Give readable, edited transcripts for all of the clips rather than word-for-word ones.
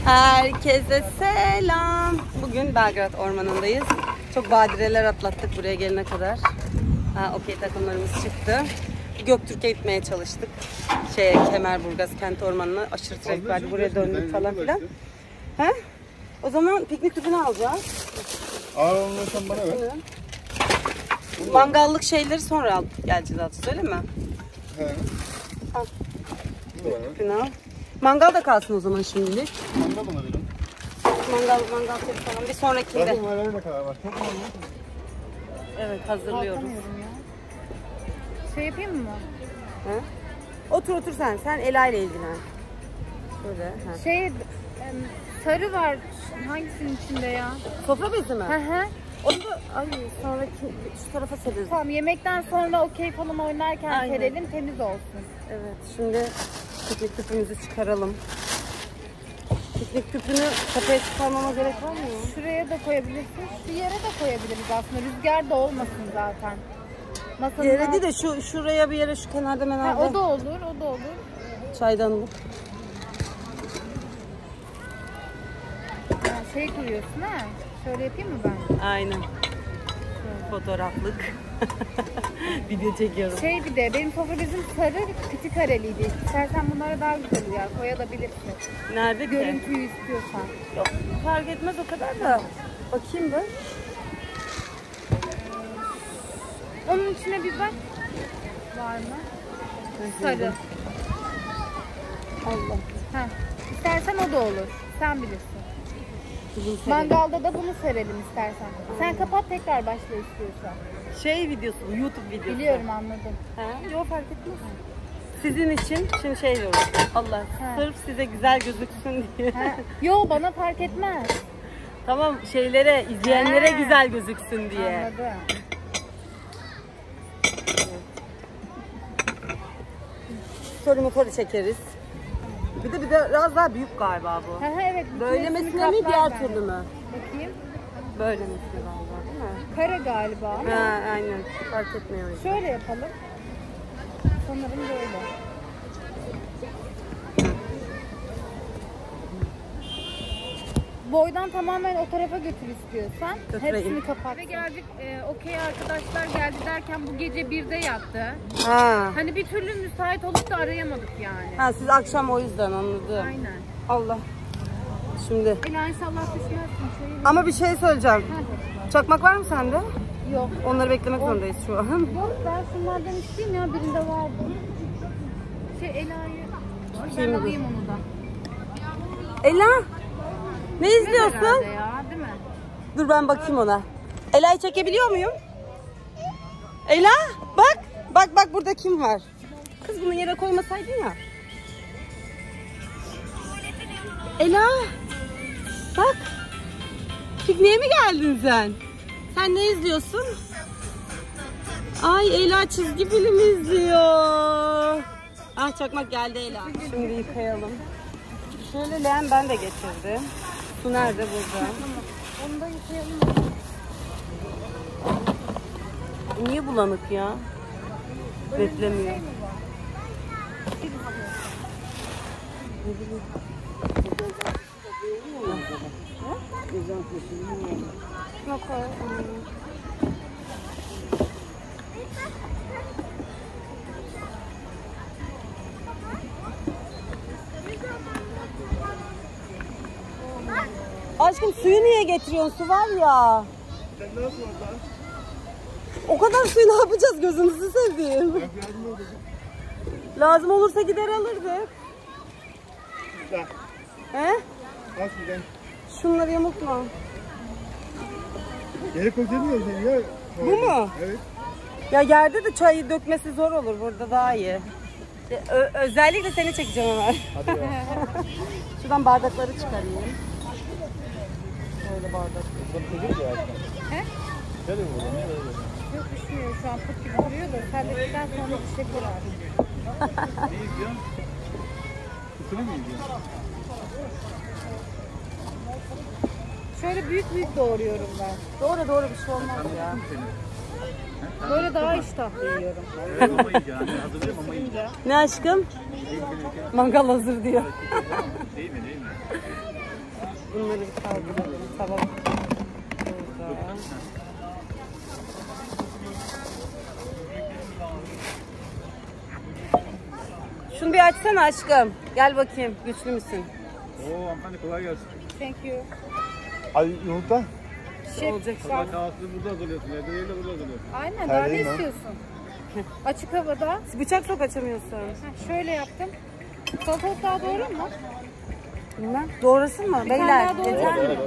Herkese selam. Bugün Belgrad Ormanı'ndayız. Çok badireler atlattık buraya gelene kadar. Okey takımlarımız çıktı. Göktürk'e gitmeye çalıştık. Kemerburgaz kent ormanına aşırı trafik vardı. Buraya döndük falan filan. He? O zaman piknik tüpünü alacağız. Ağırlanırsan bana ver. Mangallık şeyleri sonra al geleceğiz artık, öyle mi? He. Al. Tüpünü al. Mangal da kalsın o zaman şimdilik. Mangal bana verin. Mangal tüpü falan bir sonrakinde. Zaten böyle ne kadar var? Çok mu var? Evet, hazırlıyoruz. Şey yapayım mı? He? Otur sen. Sen Ela ile ilgilen. Şöyle. He. Şey, sarı var. Hangisinin içinde ya? Sofra bezi mi? Hı hı. Onu da sonraki şu tarafa sereriz. Tamam, yemekten sonra okey falan oynarken Aynen. serelim, temiz olsun. Evet, şimdi piknik tüpümüzü çıkaralım. Piknik tüpünü tepeye çıkarmama gerek var mı? Şuraya da koyabilirsin, şu yere de koyabiliriz aslında. Rüzgar da olmasın zaten. Masanın Yere değil de şuraya bir yere, şu kenarda menarda. o da olur, o da olur. Çaydanlık. Şey koyuyorsun ha. Şöyle yapayım mı ben? Aynen. Fotoğraflık. Video çekiyorum. Şey, bir de benim sofra bezim sarı, küçük kareliydi. İstersen bunlara daha güzel uyar, koyabilirsin. Nerede ki? Görüntüyü istiyorsan. Yok, fark etmez o kadar da. Bakayım da. Onun içine bir bak. Var mı? Sarı. Allah. Heh. İstersen o da olur. Sen bilirsin. Mangalda da bunu serelim istersen. Sen kapat, tekrar başla istiyorsan. Şey videosu, YouTube videosu. Biliyorum, anladım. Yok, fark etmez. Sizin için şimdi şey diyorum. Allah, sırf size güzel gözüksün diye. Yo, bana fark etmez. Tamam, şeylere, izleyenlere güzel gözüksün diye. Anladım. Story motoru çekeriz. Bir de biraz daha büyük galiba bu. Evet. Böylemesine mi, diğer türlü mü? Bakayım. Böylemesine galiba, değil mi? Kare galiba ama. Aynen. Fark etmiyor. Şöyle yapalım. Sanırım böyle. Boydan tamamen o tarafa götür istiyorsan. Götüreyim. Hepsini kapat. Ve geldik. Okey arkadaşlar geldi derken bu gece 1'de yattı. Hani bir türlü müsait olup da arayamadık yani. Siz akşam o yüzden, anladım. Aynen. Allah. Şimdi. Ela, inşallah düşmezsin. Ama bir şey söyleyeceğim. Çakmak var mı sende? Yok. Onları beklemek zorundayız şu an. Yok, ben şunlardan isteyeyim ya, birinde vardı. Ela'yı. Ben alayım onu da. Ela. Ne izliyorsun? Ya, değil mi? Dur ben bakayım ona. Ela'yı çekebiliyor muyum? Ela bak. Bak burada kim var? Kız, bunu yere koymasaydın ya. Ela. Bak. Pikniğe mi geldin sen? Sen ne izliyorsun? Ay, Ela çizgi film izliyor. Çakmak geldi Ela. Şimdi yıkayalım. Şöyle leğen ben de getirdim. Su nerede? Burada. Onu da yıkayalım. Niye bulanık ya? Beklemiyor. Yok. Aşkım, suyu niye getiriyorsun? Su var ya. O kadar suyu ne yapacağız, gözünüzü seveyim. Lazım olursa gider alırdık. He? Şunları yamultma. Yere koyabiliyor musun ya? Bu mu? Evet. Ya yerde de çayı dökmesi zor olur, burada daha iyi. Özellikle seni çekeceğim Ömer. Hadi ya. Şuradan bardakları çıkarayım. Böyle bardak. He? Gel bakalım. Yok, düşmüyor şu an, pıt gibi duruyor da terledikten sonra çiçekler artık. Ne izliyorsun? Kusura mı izliyorsun? Şöyle büyük doğruyorum ben. Doğru bir şey olmaz ya. Böyle daha iştahlı yiyorum. Ne aşkım? Mangal hazır diyor. Değil mi? Bunları bir kaldıralım. Tamam. Burada. Şunu bir açsana aşkım. Gel bakayım. Güçlü müsün? Oo hanımefendi kolay gelsin. Thank you. Ay yumurta. Olacak. Sabah kahvaltısını burada hazırlıyorsun. Evde değil de burada hazırlıyorsun. Aynen, daha ne Terliyim ben. istiyorsun? Açık havada. Bıçak sok açamıyorsun. Şöyle yaptım. Salatalık daha doğru mu? Bilmem. Doğrasın mı? tane Beyler. daha doğru. Yeter mi?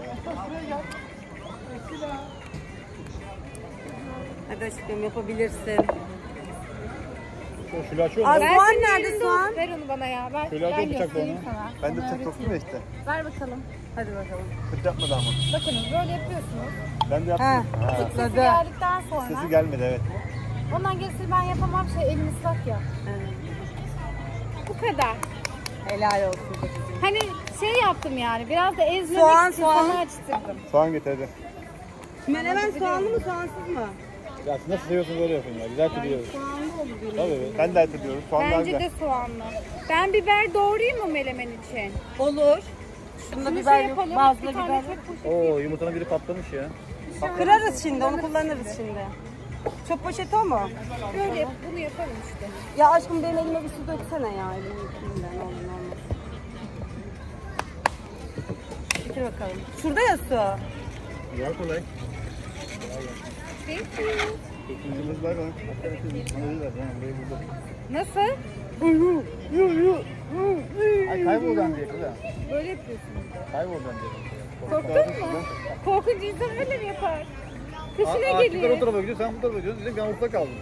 Hadi aşkım yapabilirsin. Şöyle açıyor Aa, mu? soğan senin nerede elinde soğan? olsun. Ver onu bana ya. Ver. Şöyle Ben atayım bıçakla göstereyim onu. sana. Ben de Sana bıçak soktum ya işte. Ver bakalım. Hadi bakalım. Kıt yapmadı ama. Bakınız böyle yapıyorsunuz. Ben de yaptım. Ha, Sesi tıkladı. geldikten sonra. Sesi gelmedi evet. Ondan gerisi ben yapamam, elim ıslak ya. Evet. Bu kadar. Helal olsun. Hani şey yaptım yani, biraz da ezmemek Soğan, için soğan. sana açtırdım. Soğan getirdi. Menemen soğanlı mı soğansız mı? Ya siz nasıl seviyorsunuz öyle yapın ya. Güzel biliyoruz. Soğanlı olur benim. Tabii ben de et ediyorum. Soğan daha Bence güzel. de soğanlı. Ben biber doğrayayım mı melemen için? Olur. Şunda Şunu biber şey yok. yapalım. Bazıda bir tane biber yok. çöp poşeti. Oo yumurtanın biri patlamış ya. Kırarız şimdi, onu kullanırız şimdi. Çöp poşeti o mu? Böyle yap, bunu yapalım işte. Ya aşkım benim elime bir su döksene ya. Elime yıkayayım ben, ne olur ne olmaz. Getir bakalım. Şurada ya su. Güzel kolay. Thank you. Dokunucumuz var bana. Burayı buldum. Nasıl? Ay kayboldan diye kıza. Böyle yapıyorsunuz. Kayboldan diye. Korktun mu? Korkunca insan öyle mi yapar? Kışına Ağaçlıklar o geliyor. tarafa gidiyor, sen bu tarafa gidiyorsun. Dedim ben ortada kaldım.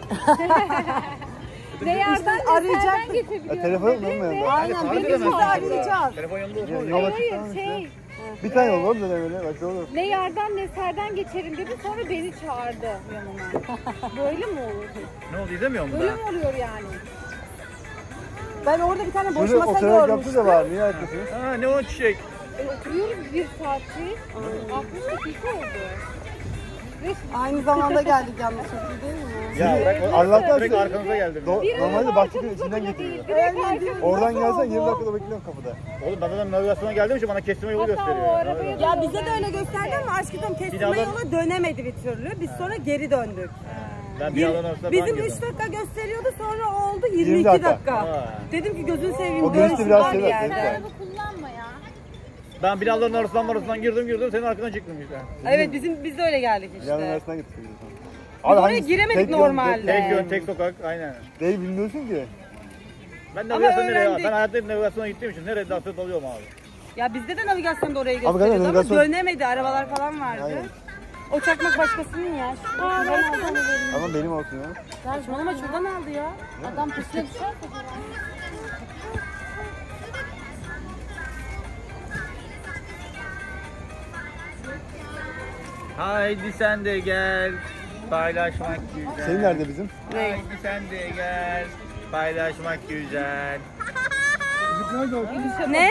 Ne yerden ne arayacaktık. serden geçebiliyorum. Telefon yok mu dedi yanında? ve- Aynen, tarif birbirimizi edemezsin. arayacağız. Telefon yanında olsun. Hayır, Yola hayır, çıktan şey. Bir tane yol var zaten öyle. Bak olur. Ne yerden ne serden geçerim dedi, sonra beni çağırdı yanına. Böyle mi olur? Ne oldu izlemiyor musun Böyle mi oluyor yani? Ben orada bir tane boş Şurada masa oturarak yaptı görmüştüm. da var. Niye yapıyorsunuz? Ha ne o çiçek? Oturuyoruz bir saattir. 60 dakika oldu. Ve Aynı zamanda geldik yalnız, çok iyi değil mi? Ya Evet, Allah'tan direkt arkanıza geldim. bir Normalde araba bahçenin arkamızda içinden bile getiriyor. değil, direkt arkamızda. Oradan Nasıl gelsen 20 oldu? dakikada bekliyorum kapıda. Oğlum ben zaten navigasyona geldiğim için bana kestirme yolu Hatta gösteriyor. o arabaya Ya bize de öyle gösterdi ama aşkım kestirme Binadan- yola dönemedi bir türlü. Biz sonra geri döndük. Ben bir alan arasında Bizim ben 3 girdim. dakika gösteriyordu, sonra oldu 22 dakika. dakika. Ha. Dedim ki gözünü seveyim, O dön görüşte biraz şuradan bir sever, yerden. sever. Araba kullanma ya. Ben binaların arasından girdim senin arkadan çıktım işte. Evet, biz de öyle geldik Binaların işte. arasından gittik. Biz oraya giremedik normalde. Tek yön, tek sokak, aynen. Değil bilmiyorsun ki. Ben navigasyon nereye? öğrendik. Ben hayatta hep navigasyona gittiğim için nereye dansöz alıyorum abi. Ya bizde de navigasyonda oraya galiba gösteriyordu ama navigasyon- dönemedi, arabalar falan vardı. Aynen. O çakmak başkasının ya. Şuradan aldı. Ama benim olsun ya. Saçmalama, şuradan aldı ya. Adam peşine düşerse Haydi sen de gel. Paylaşmak güzel. Senin nerede bizim? Ne? Haydi sen de gel. Paylaşmak güzel. Ne?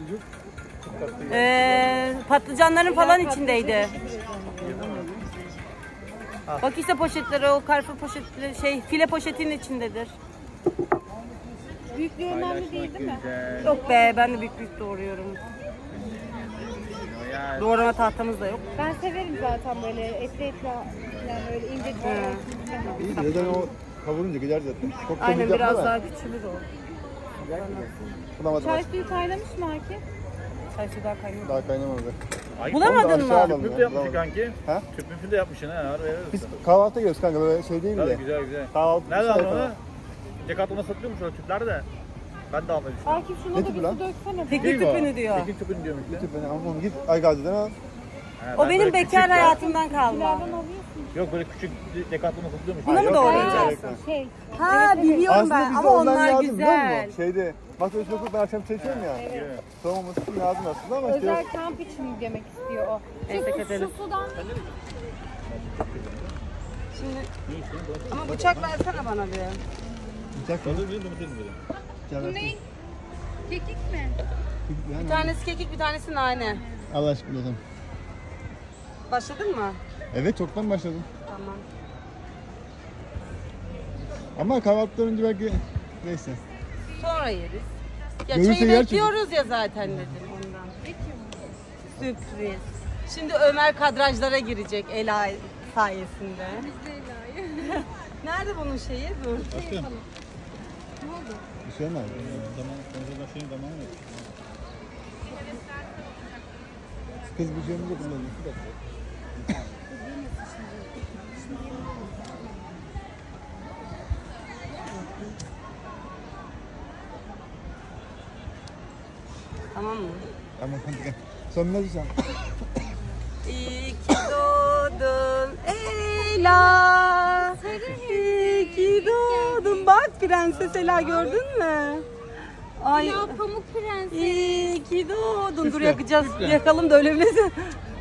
Patlıcanların falan içindeydi. Bak işte poşetleri, o karpuz poşetleri, file poşetinin içindedir. büyüklüğü önemli değil mi? Güzel. Yok be, ben de büyük doğruyorum. Ya, Doğrama tahtamız da yok. Ben severim zaten böyle etli yani öyle ince doğramayı. İyi de neden o kavurunca gider zaten. Çok da Aynen, büyük yapma biraz da. daha küçülür o. Bulamadım. Çay suyu kaynamış mı Akif? Çay suyu daha kaynıyor. Daha kaynamadı. Bulamadın mı? Tüplü de yapmışsın kanki. Ha? Tüplü de yapmışsın ha. Biz kahvaltı yiyoruz kanka, böyle şey değil Tabii de. güzel güzel. Kahvaltı Nerede şey aldın falan. onu? Decathlon'da satılıyormuş öyle tüpler de. Ben de almayı düşünüyorum. Akif şuna Ne da tipi bir lan? su döksene. Piknik mi o? tüpünü diyor. Piknik tüpünü diyorum işte. Tüp, ama git Aygazi'den al. Ha, O ben benim böyle bekar küçük- hayatımdan kalma. Nereden alıyorsun? Yok böyle küçük Decathlon'da satılıyormuş. Buna mı yok, doğrayacağız? gerek yok. Şey. Ha, biliyorum Aslında ben bize ama ondan onlar lazım, biliyor güzel. musun? Şeyde, masa üstüne koyup ben akşam çay içiyorum ya. Evet. Soğumaması için lazım aslında ama işte Özel yok. kamp için demek istiyor o. Neyse, Şu keselim. sudan Şimdi ama bıçak versene bana bir. Bıçak mı? Tadı bir domates mi böyle? Bıçak bu versene. ne? Kekik mi? Bir tanesi kekik, bir tanesi nane. Allah aşkına o zaman. Başladın mı? Evet, çoktan başladım. Tamam. Ama kahvaltıdan önce belki neyse. Sonra yeriz. Ya Görürse çayı yer bekliyoruz ya zaten dedim ondan. Sürpriz. Şimdi Ömer kadrajlara girecek Ela sayesinde. Nerede bunun şeyi? Dur. Bir şey olmaz. Konservasyon zamanı yok. Kız bir şeyimizi kullanıyor. Tamam mı? Tamam hadi gel. Son ne diyeceğim? İyi ki doğdun Ela. İyi ki doğdun. Bak Prenses Ela gördün mü? Ay. Ya Pamuk Prenses. İyi ki doğdun. Dur yakacağız. Yakalım da öyle bilesin.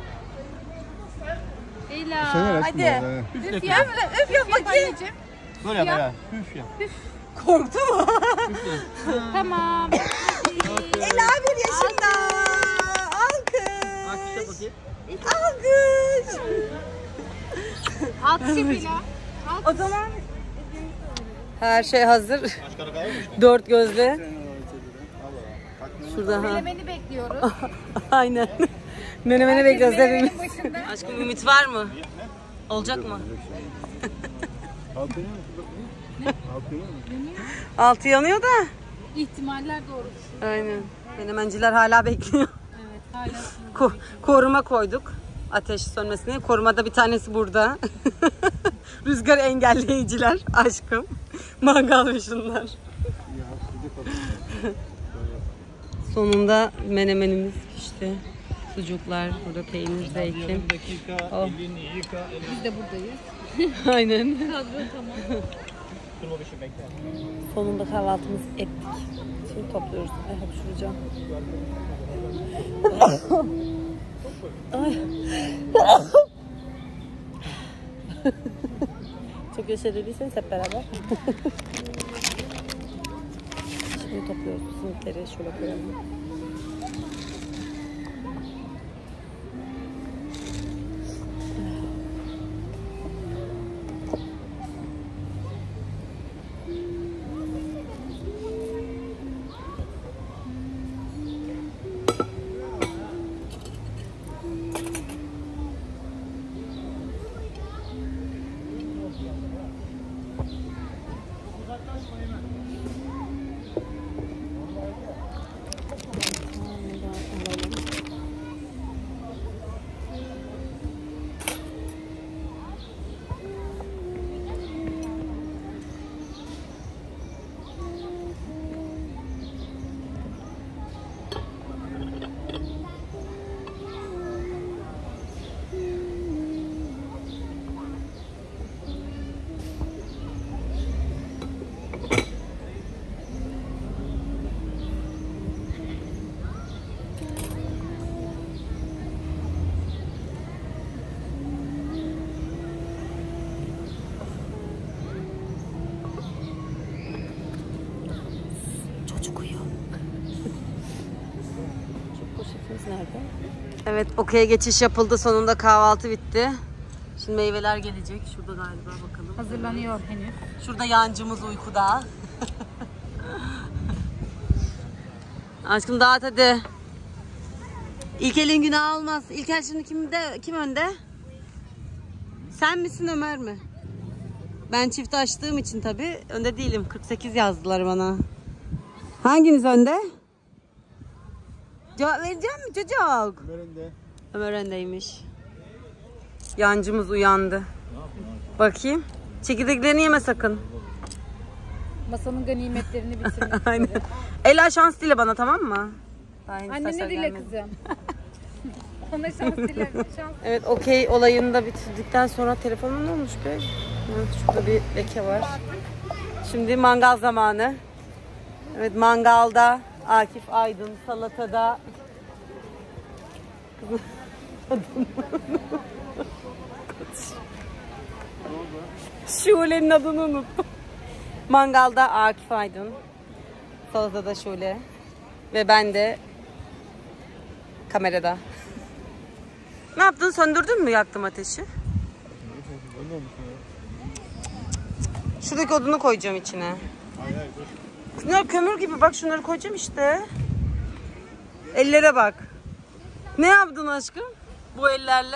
Ela. Hadi. Üf yap. Üf yap bakayım. Böyle yap Ela. Üf yap. Korktu mu? Tamam. Ela 1 yaşında. Alkış. Alkışla bakayım. Alkış. Alkış Ela. O zaman her şey hazır. 4 gözle. Şurada ha. Menemeni bekliyoruz. Aynen. Menemeni bekliyoruz hepimiz. Menemenin başında. Aşkım ümit var mı? Olacak mı? Altı yanıyor mu? Altı yanıyor mu? Altı yanıyor da. İhtimaller doğrusu. Aynen. Menemenciler hala bekliyor. Evet hala. Koruma koyduk. Ateş sönmesine. Korumada bir tanesi burada. Rüzgar engelleyiciler. Aşkım. Mangal ve şunlar. Sonunda menemenimiz pişti. Sucuklar, burada peynir, zeytin. Dakika, Oh. elini yıka. Biz de buradayız. Aynen. Kadro tamam. Durma bir şey bekle. Sonunda kahvaltımızı ettik. Şimdi topluyoruz. Ay hapşuracağım. Ay. Çok yaşa dediyseniz hep beraber. Şimdi topluyoruz. Simitleri şöyle koyalım. Evet, okey'e geçiş yapıldı. Sonunda kahvaltı bitti. Şimdi meyveler gelecek. Şurada galiba bakalım. Hazırlanıyor henüz. Şurada yancımız uykuda. Aşkım dağıt hadi. İlkel'in günahı olmaz. İlkel şimdi kim önde? Sen misin Ömer mi? Ben çift açtığım için tabii önde değilim. 48 yazdılar bana. Hanginiz önde? Cevap verecek mi çocuk? Ömer önde. Ömer öndeymiş. Yancımız uyandı. Bakayım. Çekirdeklerini yeme sakın. Masanın ganimetlerini bitirmek Aynen. üzere. Ela şans dile bana, tamam mı? Annene dile kızım. Ona şans dilerim. Şans. Evet, okey olayını da bitirdikten sonra telefonun ne olmuş be? Evet, şurada bir leke var. Şimdi mangal zamanı. Evet, mangalda Akif Aydın, salatada Şule'nin adını unuttum. Mangalda Akif Aydın, salatada Şule ve ben de kamerada. Ne yaptın? Söndürdün mü? Yaktım ateşi. Şuradaki odunu koyacağım içine. Bunlar kömür gibi, bak şunları koyacağım işte. Ellere bak. Ne yaptın aşkım bu ellerle?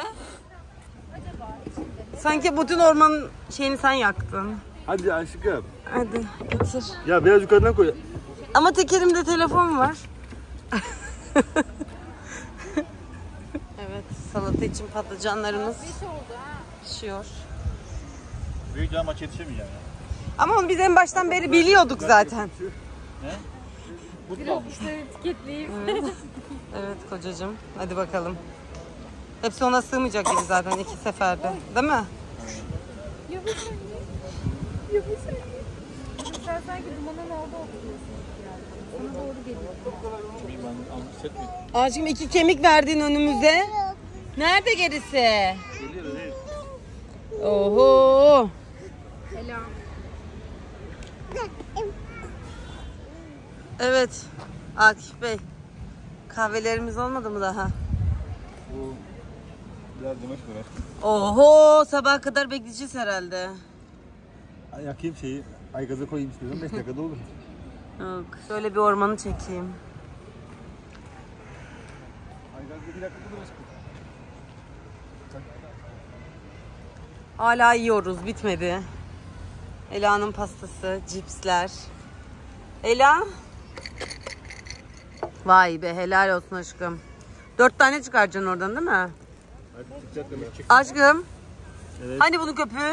Sanki bütün ormanın şeyini sen yaktın. Hadi aşkım. Hadi getir. Ya biraz yukarıdan koy. Ama tek elimde telefon var. Evet, salata için patlıcanlarımız pişiyor. Büyük cam maç yetişemiyor yani. Ama onu biz en baştan beri biliyorduk zaten. Biraz işte etiketleyip. Evet kocacığım, hadi bakalım. Hepsi ona sığmayacak gibi zaten 2 seferde, değil mi? Yavaş anne. Yavaş anne. Sen sanki dumanın orada oturuyorsun yani. Sana doğru geliyor. Çok iyi ben hissetmiyorum. Aşkım 2 kemik verdin önümüze. Nerede gerisi? Geliyor değil. Oho. Selam. Evet Akif Bey. Kahvelerimiz olmadı mı daha? Bu biraz demek uğraştım. Oho, sabaha kadar bekleyeceğiz herhalde. Yakayım şeyi. Aygazı koyayım istiyorum. 5 dakikada olur. Yok, şöyle bir ormanı çekeyim. Aygazda 1 dakikada olur aşkım. Hala yiyoruz, bitmedi. Ela'nın pastası, cipsler. Ela. Vay be, helal olsun aşkım. 4 tane çıkaracaksın oradan değil mi? Hadi çıkacak demek çık. Aşkım. Evet. Hani bunun köpüğü?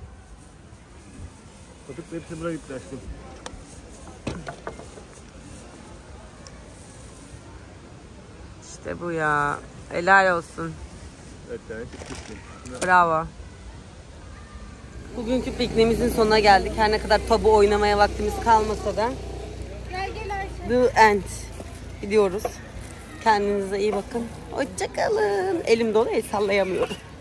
Katıkla hepsi buraya gitti aşkım. İşte bu ya. Helal olsun. Evet yani çıktı. Bravo. Bugünkü pikniğimizin sonuna geldik. Her ne kadar tabu oynamaya vaktimiz kalmasa da. Gel gel Ayşe. The end. Gidiyoruz. Kendinize iyi bakın. Hoşça kalın. Elim dolu, el sallayamıyorum.